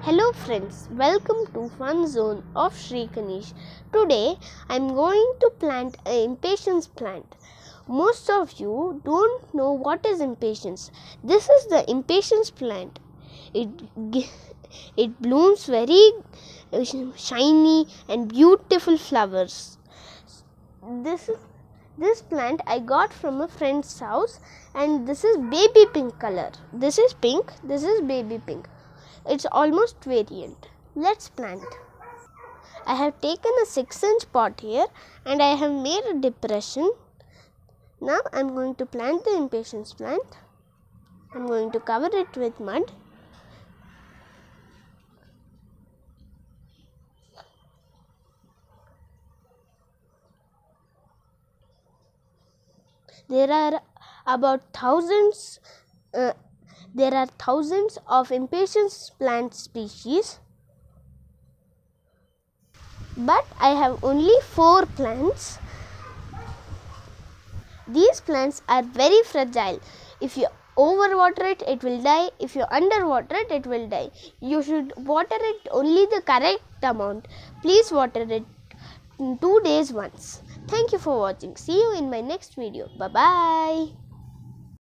Hello friends, welcome to Fun Zone of Sri Ganesh. Today I am going to plant an impatiens plant. Most of you don't know what is impatiens. This is the impatiens plant. It blooms very shiny and beautiful flowers. This plant I got from a friend's house, and this is baby pink color. This is pink, this is baby pink. It's almost variant. Let's plant. I have taken a 6-inch pot here and I have made a depression. Now I am going to plant the impatiens plant. I am going to cover it with mud. There are thousands of impatiens plant species, but I have only 4 plants. These plants are very fragile. If you overwater it, it will die. If you underwater it, it will die. You should water it only the correct amount. Please water it 2 days once. Thank you for watching. See you in my next video. Bye bye.